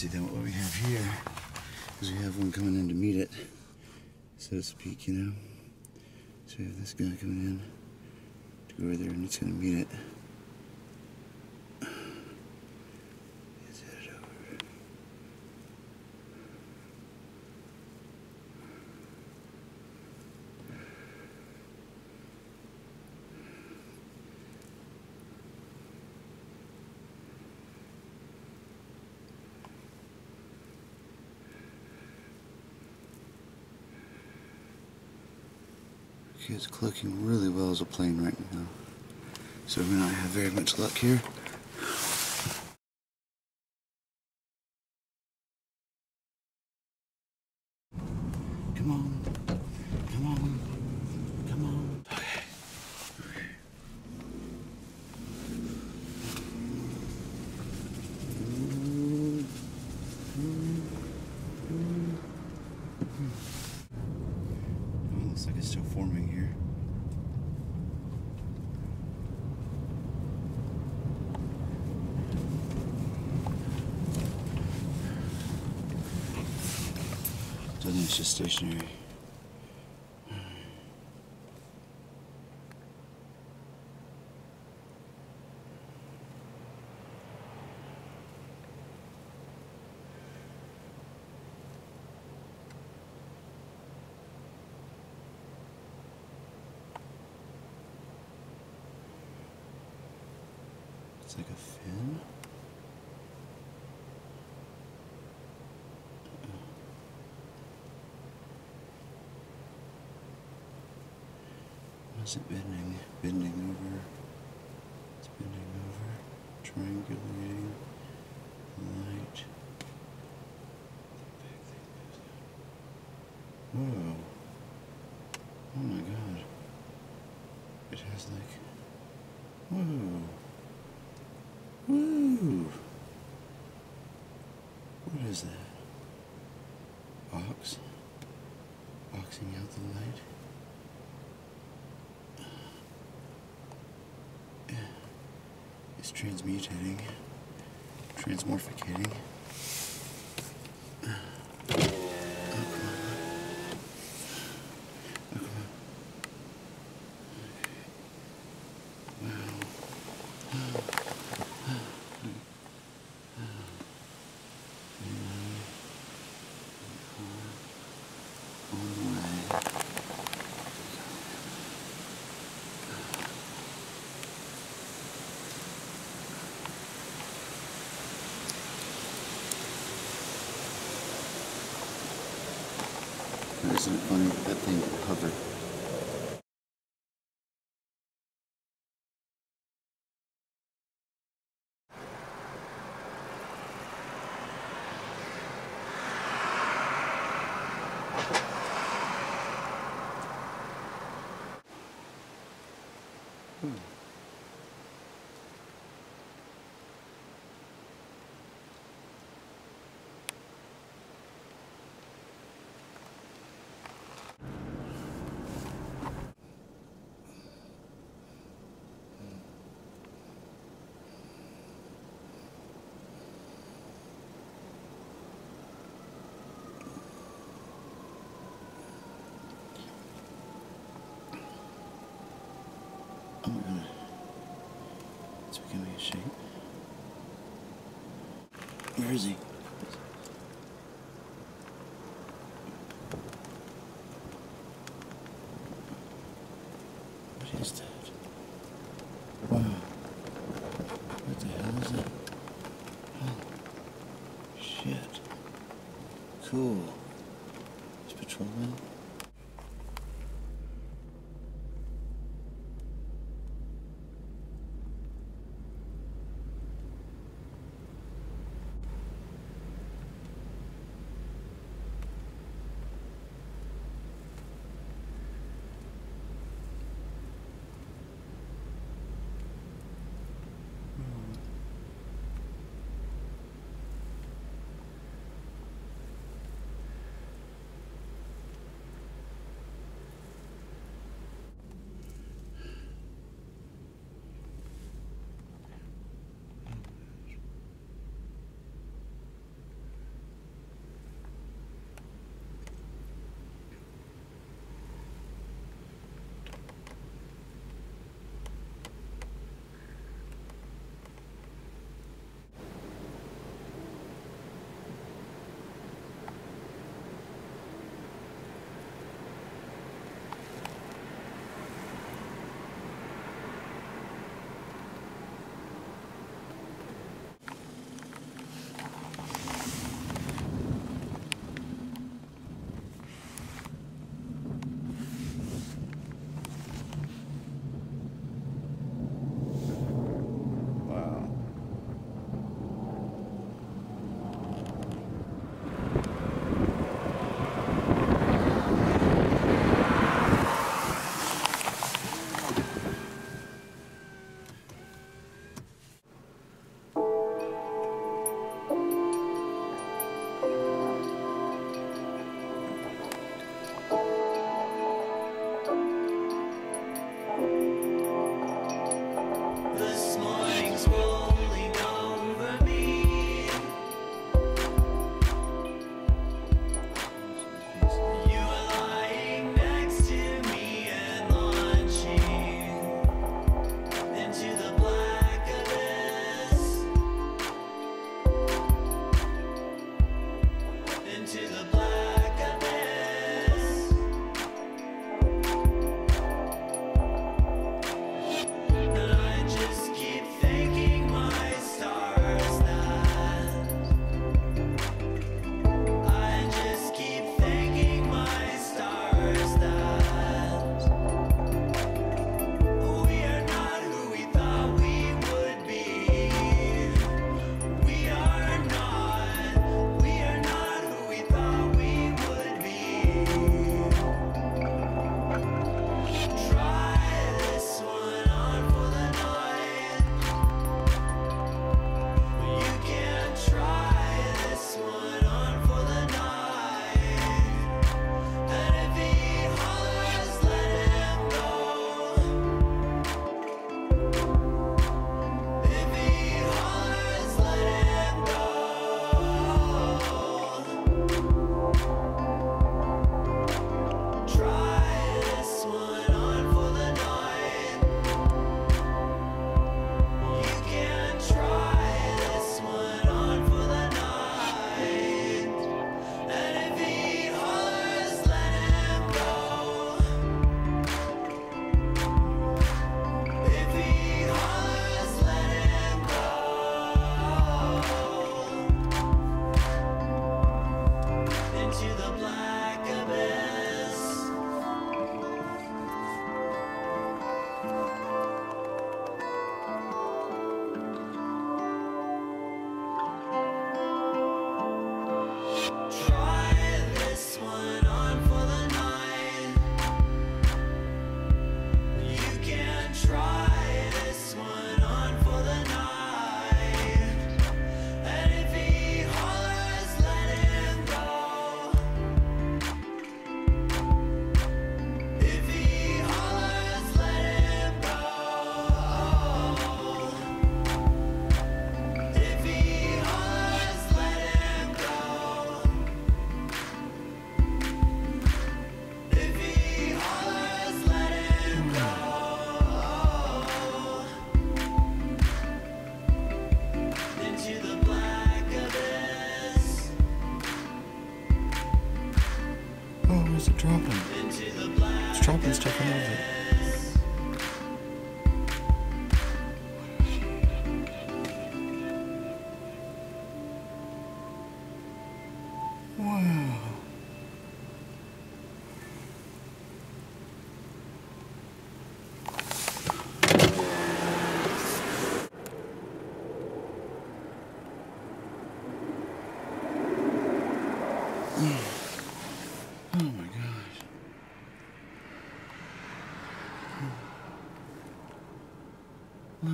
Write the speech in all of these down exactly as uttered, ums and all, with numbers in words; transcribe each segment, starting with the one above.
see, then what we have here is we have one coming in to meet it, so to speak, you know. So we have this guy coming in to go over there, and it's going to meet it. It's headed over. Okay, it's clicking really well as a plane right now, so we may not have very much luck here. Come on, come on, come on. Okay. Oh, looks like it's still forming here. Doesn't, it's just stationary. It's like a fin. Why is it bending? Bending over. It's bending over. Triangulating. Light. Whoa. Oh my god. It has like... Whoa. Woo! What is that? Ox? Oxing out the light? It's transmutating, transmorphicating. Isn't it funny that that thing can hover? Hmm. Oh my god. It's becoming a shape. Where is he? What is that? Wow. What the hell is that? Oh. Shit. Cool. It's patrolman. What's it dropping? It's dropping stuff out of it. Wow. Oh my gosh. Wow.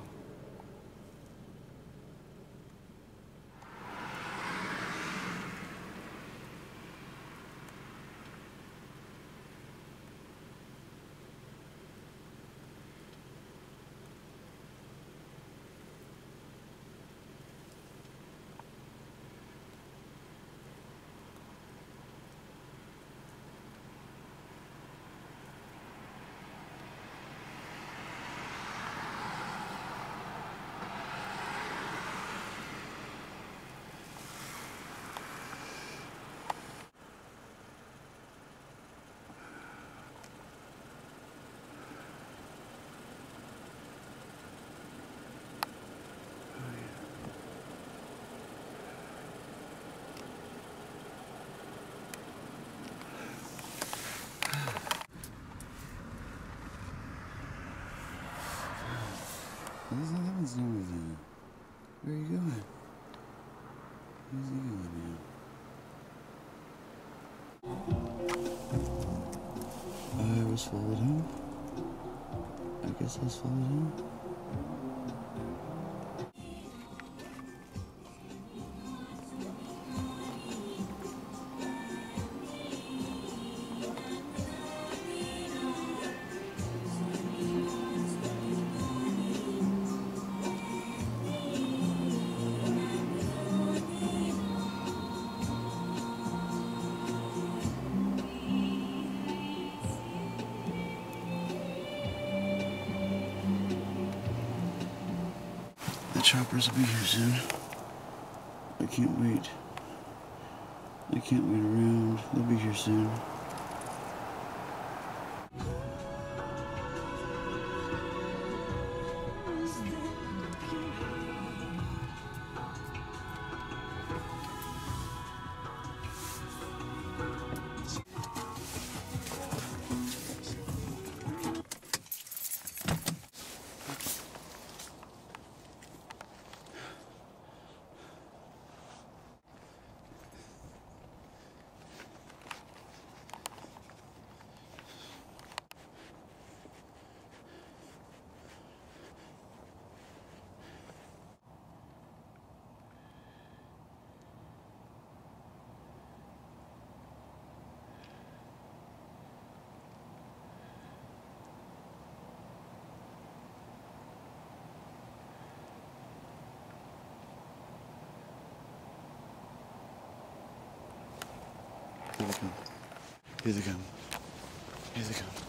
What's that one's doing with that? Where are you going? Where's he going now? I was followed him. I guess I was followed him. The choppers will be here soon. I can't wait. I can't wait around. They'll be here soon. Here they come. Here they come. Here they come.